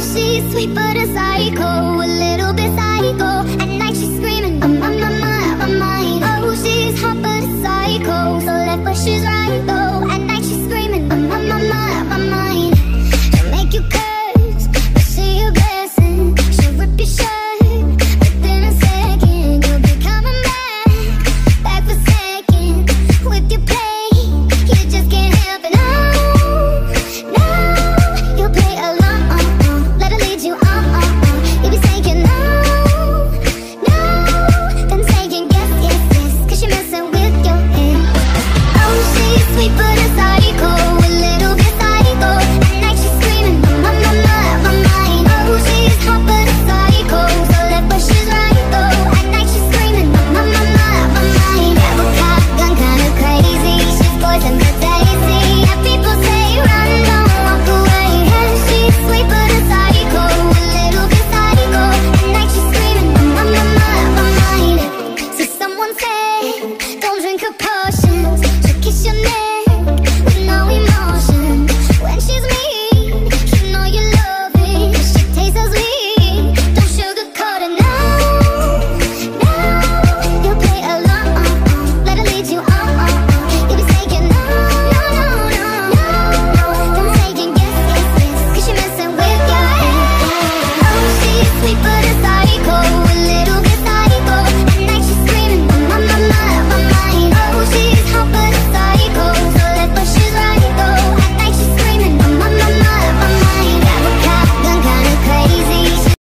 she's sweet but a psycho, a little bit psycho. At night she's screaming, I'm on my mind, I'm on my mind. Oh, she's hot but a psycho, so left but she's right.